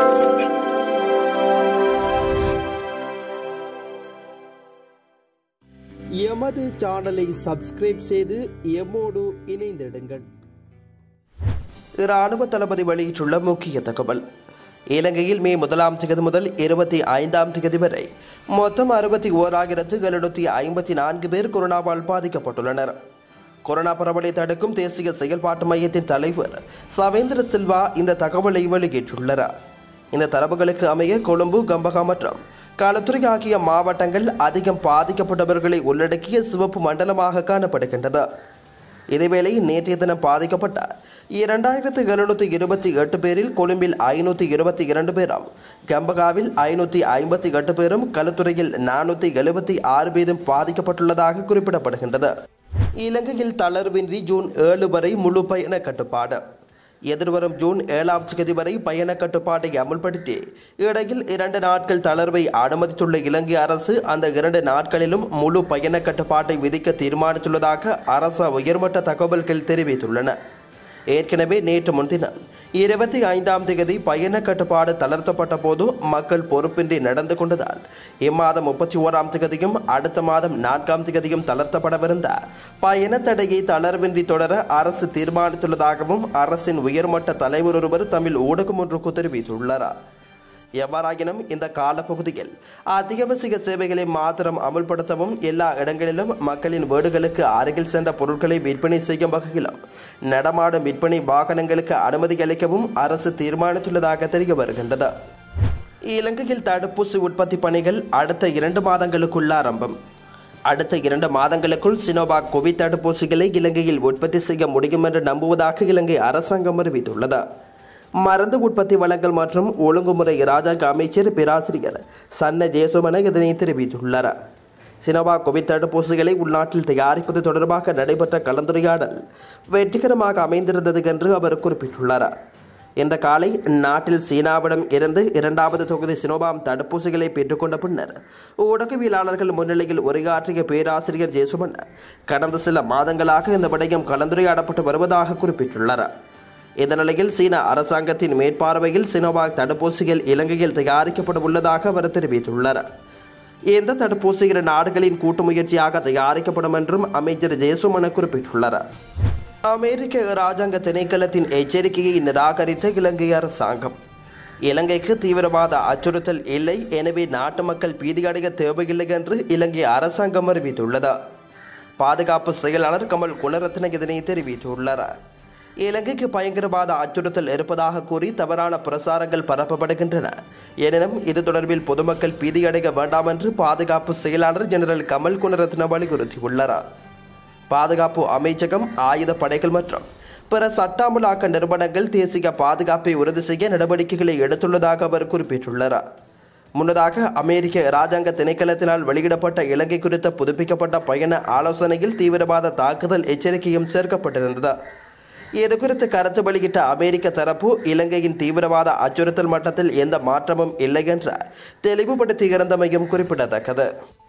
எமது சேனலை சப்ஸ்கிரைப் செய்து எம்மோடு இணைந்திடுங்கள். இராணுவ தளபதி வெளியிட்டுள்ள முக்கிய தகவல். இலங்கையில் மே 1 முதல் 25 வரை மொத்தம் 61,754 பேர் கொரோனாவால் பாதிக்கப்பட்டுள்ளனர். கொரோனா பரவலை தடுக்கும் தேசிய செயல்பாட்டு மையத்தின் தலைவர் சவேந்திர சில்வா இந்த தகவலை வெளியிட்டுள்ளார். இந்த தரவுகளுக்கு அமைய கொழும்பு, கம்பகா மற்றும் களுத்துறை ஆகிய மாவட்டங்கள் அதிகம் பாதிக்கப்பட்டவர்களை உள்ளடக்கிய சிவப்பு மண்டலமாக காணப்படுகின்றது. இதேவேளை நேற்றைய தினம் பாதிக்கப்பட்ட 2728 பேரில் கொழும்பில் 522 பேரும், கம்பகாவில் 558 பேரும், களுத்துறையில் 476 பேரும் பாதிக்கப்பட்டுள்ளதாக குறிப்பிடப்படுகின்றது. இலங்கையில் தளர்வின்றி ஜூன் 7 வரை முழு பயண கட்டுப்பாடு. எதிர்வரும் ஜூன் 7 வரை பயண கட்டுப்பாட்டை அமுல்படுத்தி இடையில் 2 நாட்கள் தளர்வை அனுமதித்துள்ள இலங்கை அரசு அந்த 2 நாட்களிலும் முழு பயண கட்டுப்பாட்டை விதிக்க தீர்மானித்துள்ளதாக அரசு உயர்மட்ட தகவல்கள் தெரிவித்துள்ளன. ஏற்கனவே நேற்று முன்தினம் 25 பயண கட்டுப்பாடு தளர்த்தப்பட்ட போது மக்கள் பொறுப்பின்றி நடந்து கொண்டதால் இம்மாதம் 31 அடுத்த மாதம் 4 தளர்த்தப்படவிருந்த பயண தடையை தளர்வின்றி தொடர அரசு தீர்மானித்துள்ளதாகவும் அரசின் உயர்மட்ட தலைவர் ஒருவர் தமிழ் ஊடகம் ஒன்றுக்கு தெரிவித்துள்ளார். எவ்வாறாயினும் இந்த காலப்பகுதியில் அத்தியாவசிய சேவைகளை மாத்திரம் அமுல்படுத்தவும், எல்லா இடங்களிலும் மக்களின் வீடுகளுக்கு அருகில் சென்ற பொருட்களை விற்பனை செய்யும் வகையிலும் நடமாடும் விற்பனை வாகனங்களுக்கு அனுமதி அளிக்கவும் அரசு தீர்மானித்துள்ளதாக தெரிய வருகின்றது. இலங்கையில் தடுப்பூசி உற்பத்தி பணிகள் அடுத்த 2 மாதங்களுக்குள் ஆரம்பம். அடுத்த 2 மாதங்களுக்குள் சினோவாக் கோவிட் தடுப்பூசிகளை இலங்கையில் உற்பத்தி செய்ய முடியும் என்று நம்புவதாக இலங்கை அரசாங்கம் அறிவித்துள்ளது. மருந்து உற்பத்தி வழங்கல் மற்றும் ஒழுங்குமுறை இராஜாங்க அமைச்சர் பேராசிரியர் சன்ன ஜேசுமன இதனை தெரிவித்துள்ளார். சினோவாக் கோவிட் தடுப்பூசிகளை உள்நாட்டில் தயாரிப்பது தொடர்பாக நடைபெற்ற கலந்துரையாடல் வெற்றிகரமாக அமைந்திருந்தது என்று அவர் குறிப்பிட்டுள்ளார். இன்று காலை நாட்டில் சீனாவிடம் இருந்து 2வது தொகுதி சினோவாக் தடுப்பூசிகளை பெற்றுக்கொண்ட பின்னர் ஊடகவியலாளர்கள் முன்னிலையில் உரையாற்றிய பேராசிரியர் ஜேசுமன் கடந்த சில மாதங்களாக இந்த விடயம் கலந்துரையாடப்பட்டு வருவதாக குறிப்பிட்டுள்ளார். இந்த நிலையில் சீன அரசாங்கத்தின் மேற்பார்வையில் சினோவாக் தடுப்பூசிகள் இலங்கையில் தயாரிக்கப்பட உள்ளதாக அவர் தெரிவித்துள்ளார். இந்த தடுப்பூசி 2 நாடுகளின் கூட்டு முயற்சியாக தயாரிக்கப்படும் என்றும் அமைச்சர் ஜேசுமன குறிப்பிட்டுள்ளார். அமெரிக்க இராஜாங்க திணைக்களத்தின் எச்சரிக்கையை நிராகரித்த இலங்கை அரசாங்கம். இலங்கைக்கு தீவிரவாத அச்சுறுத்தல் இல்லை, எனவே நாட்டு மக்கள் பீதியடைய தேவையில்லை என்று இலங்கை அரசாங்கம் அறிவித்துள்ளது. பாதுகாப்பு செயலாளர் கமல் குணரத்ன இதனை தெரிவித்துள்ளார். இலங்கைக்கு பயங்கரவாத அச்சுறுத்தல் இருப்பதாக கூறி தவறான பிரசாரங்கள் பரப்பப்படுகின்றன. எனினும் இது தொடர்பில் பொதுமக்கள் பீதியடைய வேண்டாம் என்று பாதுகாப்பு செயலாளர் ஜெனரல் கமல் குணரத்ன வலியுறுத்தியுள்ளார். பாதுகாப்பு அமைச்சகம், ஆயுத படைகள் மற்றும் பிற சட்ட அமலாக்க நிறுவனங்கள் தேசிய பாதுகாப்பை உறுதி செய்ய நடவடிக்கைகளை எடுத்துள்ளதாக அவர் குறிப்பிட்டுள்ளார். முன்னதாக அமெரிக்க இராஜாங்க திணைக்களத்தினால் வெளியிடப்பட்ட இலங்கை குறித்த புதுப்பிக்கப்பட்ட பயண ஆலோசனையில் தீவிரவாத தாக்குதல் எச்சரிக்கையும் சேர்க்கப்பட்டிருந்தது. இதுகுறித்து கருத்து வெளியிட்ட அமெரிக்க தரப்பு இலங்கையின் தீவிரவாத அச்சுறுத்தல் மட்டத்தில் எந்த மாற்றமும் இல்லை என்ற தெளிவுபடுத்தியிருந்தமையும் குறிப்பிடத்தக்கது.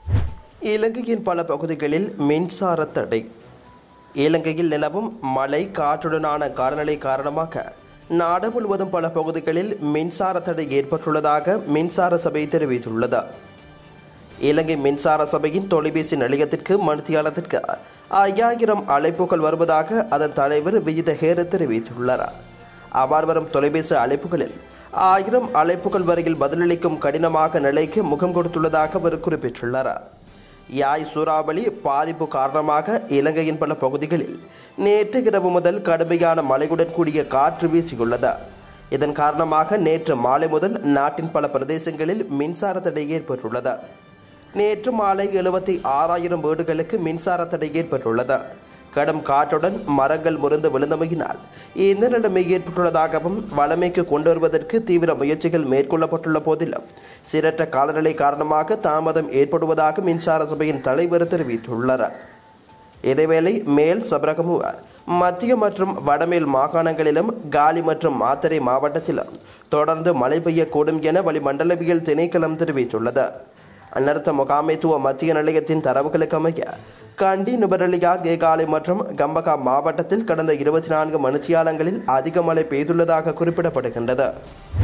இலங்கையின் பல பகுதிகளில் மின்சார தடை. இலங்கையில் நிலவும் மழை, காற்றுடனான காலநிலை காரணமாக நாடு முழுவதும் பல பகுதிகளில் மின்சார தடை ஏற்பட்டுள்ளதாக மின்சார சபை தெரிவித்துள்ளது. இலங்கை மின்சார சபையின் தொலைபேசி நிலையத்திற்கு மணித்தியாலத்திற்கு 5000 அழைப்புகள் வருவதாக அதன் தலைவர் விஜித ஹேர தெரிவித்துள்ளார். அவ்வாறு வரும் தொலைபேசி அழைப்புகளில் 1000 அழைப்புகள் வரையில் பதிலளிக்கும் கடினமாக நிலைக்கு முகம் கொடுத்துள்ளதாக அவர் குறிப்பிட்டுள்ளார். யாய் சூறாவளி பாதிப்பு காரணமாக இலங்கையின் பல பகுதிகளில் நேற்று இரவு முதல் கடுமையான மழையுடன் கூடிய காற்று வீசியுள்ளது. இதன் காரணமாக நேற்று மாலை முதல் நாட்டின் பல பிரதேசங்களில் மின்சார தடை ஏற்பட்டுள்ளது. நேற்று மாலை 76,000 வீடுகளுக்கு மின்சார தடை ஏற்பட்டுள்ளது. கடும் காற்றுடன் மரங்கள் முறிந்து விழுந்தமையினால் இந்த நிலைமை ஏற்பட்டுள்ளதாகவும் வளமைக்கு கொண்டு வருவதற்கு தீவிர முயற்சிகள் மேற்கொள்ளப்பட்டுள்ள போதிலும் சீரற்ற காலநிலை காரணமாக தாமதம் ஏற்படுவதாக மின்சார சபையின் தலைவர் தெரிவித்துள்ளார். இதேவேளை மேல் சபரகமுவ, மத்திய மற்றும் வடமேல் மாகாணங்களிலும் காலி மற்றும் மாத்தறை மாவட்டத்திலும் தொடர்ந்து மழை பெய்யக்கூடும் என வளிமண்டலவியல் திணைக்களம் தெரிவித்துள்ளது. அனர்த்த முகாமைத்துவ மத்திய நிலையத்தின் தரவுகளுக்கு அமைய கண்டி, நுவரெலியா, கேகாலை மற்றும் கம்பகா மாவட்டத்தில் கடந்த 24 மணித்தியாலங்களில் அதிக மழை பெய்துள்ளதாக குறிப்பிடப்படுகின்றது.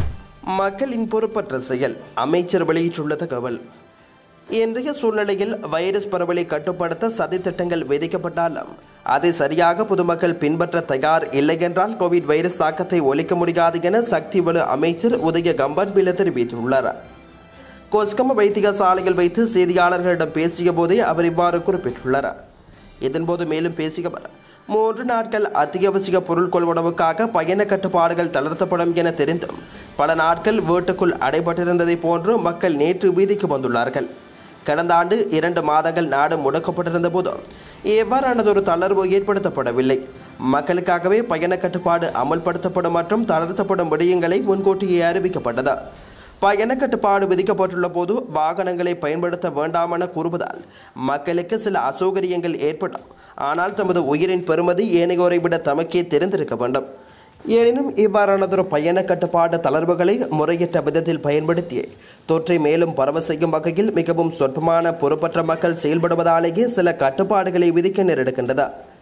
மக்களின் பொறுப்பற்ற செயல். அமைச்சர் வெளியிட்டுள்ள தகவல். இன்றைய சூழ்நிலையில் வைரஸ் பரவலை கட்டுப்படுத்த சதித்திட்டங்கள் விதிக்கப்பட்டாலும் அதை சரியாக பொதுமக்கள் பின்பற்ற தயார் இல்லை என்றால் கோவிட் வைரஸ் தாக்கத்தை ஒழிக்க முடியாது என சக்தி வலு அமைச்சர் உதய கம்பன்பில தெரிவித்துள்ளார். கொஸ்கம வைத்தியசாலையில் வைத்து செய்தியாளர்களிடம் பேசிய போதே அவர் இவ்வாறு குறிப்பிட்டுள்ளார். இதன்போது மேலும் பேசிய அவர், 3 நாட்கள் அத்தியாவசிய பொருள் கொள்வனவுக்காக பயண கட்டுப்பாடுகள் தளர்த்தப்படும் என தெரிந்தும் பல நாட்கள் வீட்டுக்குள் அடைபட்டிருந்ததை போன்று மக்கள் நேற்று வீதிக்கு வந்துள்ளார்கள். கடந்த ஆண்டு 2 மாதங்கள் நாடு முடக்கப்பட்டிருந்த போதும் எவ்வாறானதொரு தளர்வு ஏற்படுத்தப்படவில்லை. மக்களுக்காகவே பயண கட்டுப்பாடு அமல்படுத்தப்படும் மற்றும் தளர்த்தப்படும் விடயங்களை முன்கூட்டியே அறிவிக்கப்பட்டது. பயண கட்டுப்பாடு விதிக்கப்பட்டுள்ள போது வாகனங்களை பயன்படுத்த வேண்டாம் என கூறுவதால் மக்களுக்கு சில அசௌகரியங்கள் ஏற்படும். ஆனால் தமது உயிரின் பெறுமதி ஏனையோரை விட தமக்கே தெரிந்திருக்க வேண்டும். எனினும் இவ்வாறானதொரு பயண கட்டுப்பாடு தளர்வுகளை முறையற்ற விதத்தில் பயன்படுத்தி தொற்றை மேலும் பரவ செய்யும் வகையில் மிகவும் சொற்பமான பொறுப்பற்ற மக்கள் செயல்படுவதாலேயே சில கட்டுப்பாடுகளை விதிக்க நேரிடுகின்றது.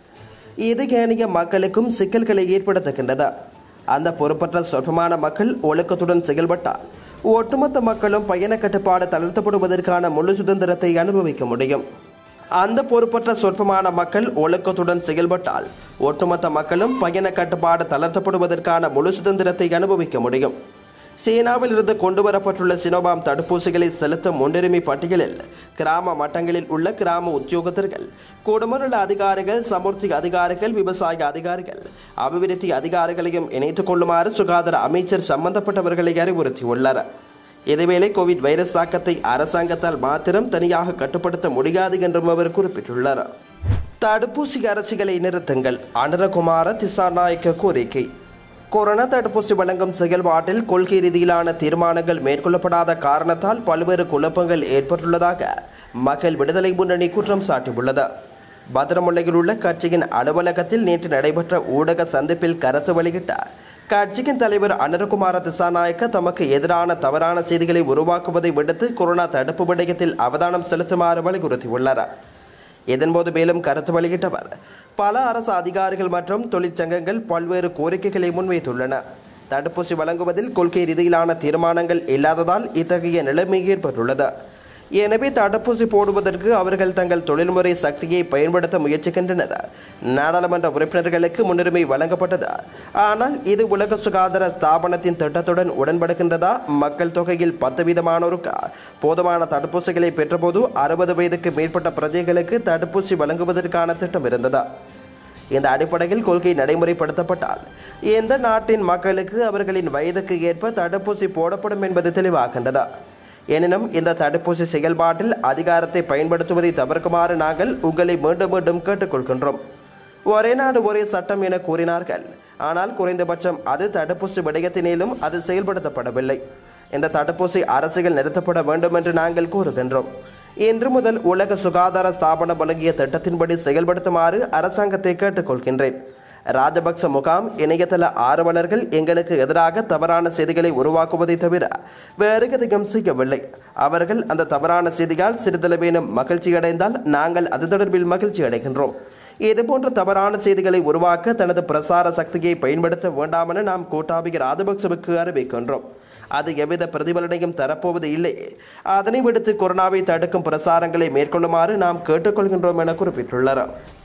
இது ஏனைய மக்களுக்கும் சிக்கல்களை ஏற்படுத்துகின்றது. அந்த பொறுப்பற்ற சொற்பமான மக்கள் ஒழுக்கத்துடன் செயல்பட்டால் ஒட்டுமொத்த மக்களும் பயண கட்டுப்பாடு தளர்த்தப்படுவதற்கான முழு சுதந்திரத்தை அனுபவிக்க முடியும். அந்த பொறுப்பற்ற சொற்பமான மக்கள் ஒழுக்கத்துடன் செயல்பட்டால் ஒட்டுமொத்த மக்களும் பயண கட்டுப்பாடு தளர்த்தப்படுவதற்கான முழு சுதந்திரத்தை அனுபவிக்க முடியும். சீனாவில் இருந்து கொண்டுவரப்பட்டுள்ள சினோபாம் தடுப்பூசிகளை செலுத்தும் முன்னுரிமை பட்டியலில் கிராம மட்டங்களில் உள்ள கிராம உத்தியோகத்தர்கள், குடும்பநல அதிகாரிகள், சமுர்த்தி அதிகாரிகள், விவசாய அதிகாரிகள், அபிவிருத்தி அதிகாரிகளையும் இணைத்துக் கொள்ளுமாறு சுகாதார அமைச்சர் சம்பந்தப்பட்டவர்களை அறிவுறுத்தியுள்ளார். இதேவேளை கோவிட் வைரஸ் தாக்கத்தை அரசாங்கத்தால் மாத்திரம் தனியாக கட்டுப்படுத்த முடியாது என்றும் அவர் குறிப்பிட்டுள்ளார். தடுப்பூசி அரசியலை நிறுத்துங்கள். அனுரகுமார திசாநாயக்க கோரிக்கை. கொரோனா தடுப்பூசி வழங்கும் செயல்பாட்டில் கொள்கை ரீதியிலான தீர்மானங்கள் மேற்கொள்ளப்படாத காரணத்தால் பல்வேறு குழப்பங்கள் ஏற்பட்டுள்ளதாக மக்கள் விடுதலை முன்னணி குற்றம் சாட்டியுள்ளது. பத்திரமுல்லையில் உள்ள கட்சியின் அலுவலகத்தில் நேற்று நடைபெற்ற ஊடக சந்திப்பில் கருத்து வெளியிட்ட கட்சியின் தலைவர் அனுரகுமார திசாநாயக்க தமக்கு எதிரான தவறான செய்திகளை உருவாக்குவதை விடுத்து கொரோனா தடுப்பு விடயத்தில் அவதானம் செலுத்துமாறு வலியுறுத்தியுள்ளார். இதன்போது மேலும் கருத்து வெளியிட்டவர், பல அரசு அதிகாரிகள் மற்றும் தொழிற்சங்கங்கள் பல்வேறு கோரிக்கைகளை முன்வைத்துள்ளன. தடுப்பூசி வழங்குவதில் கொள்கை ரீதியிலான தீர்மானங்கள் இல்லாததால் இத்தகைய நிலைமை ஏற்பட்டுள்ளது. எனவே தடுப்பூசி போடுவதற்கு அவர்கள் தங்கள் தொழில்முறை சக்தியை பயன்படுத்த முயற்சிக்கின்றனர். நாடாளுமன்ற உறுப்பினர்களுக்கு முன்னுரிமை வழங்கப்பட்டது. ஆனால் இது உலக சுகாதார ஸ்தாபனத்தின் திட்டத்துடன் உடன்படுகின்றதா? மக்கள் தொகையில் 10% போதுமான தடுப்பூசிகளை பெற்றபோது 60 வயதுக்கு மேற்பட்ட பிரஜைகளுக்கு தடுப்பூசி வழங்குவதற்கான திட்டம் இருந்தது. இந்த அடிப்படையில் கொள்கை நடைமுறைப்படுத்தப்பட்டால் எந்த நாட்டின் மக்களுக்கு அவர்களின் வயதுக்கு ஏற்ப தடுப்பூசி போடப்படும் என்பது தெளிவாகின்றது. எனினும் இந்த தடுப்பூசி செயல்பாட்டில் அதிகாரத்தை பயன்படுத்துவதை தவிர்க்குமாறு நாங்கள் உங்களை மீண்டும் மீண்டும் கேட்டுக்கொள்கின்றோம். ஒரே நாடு ஒரே சட்டம் என கூறினார்கள். ஆனால் குறைந்தபட்சம் அது தடுப்பூசி விடயத்தினிலும் அது செயல்படுத்தப்படவில்லை. இந்த தடுப்பூசி அரசியல் நிறுத்தப்பட வேண்டும் என்று நாங்கள் கூறுகின்றோம். இன்று முதல் உலக சுகாதார ஸ்தாபனம் வழங்கிய திட்டத்தின்படி செயல்படுத்துமாறு அரசாங்கத்தை கேட்டுக்கொள்கின்றேன். ராஜபக்ச முகாம் இணையதள ஆர்வலர்கள் எங்களுக்கு எதிராக தவறான செய்திகளை உருவாக்குவதை தவிர வேறு எதையும் செய்யவில்லை. அவர்கள் அந்த தவறான செய்தியால் சிறிதளவேனும் மகிழ்ச்சி அடைந்தால் நாங்கள் அது தொடர்பில் மகிழ்ச்சி அடைகின்றோம். இதுபோன்ற தவறான செய்திகளை உருவாக்க தனது பிரசார சக்தியை பயன்படுத்த வேண்டாம் என நாம் கோட்டாபய ராஜபக்சவுக்கு அறிவிக்கின்றோம். அது எவ்வித பிரதிபலனையும் தரப்போவது இல்லை. அதனை விடுத்து கொரோனாவை தடுக்கும் பிரசாரங்களை மேற்கொள்ளுமாறு நாம் கேட்டுக்கொள்கின்றோம் என குறிப்பிட்டுள்ளார்.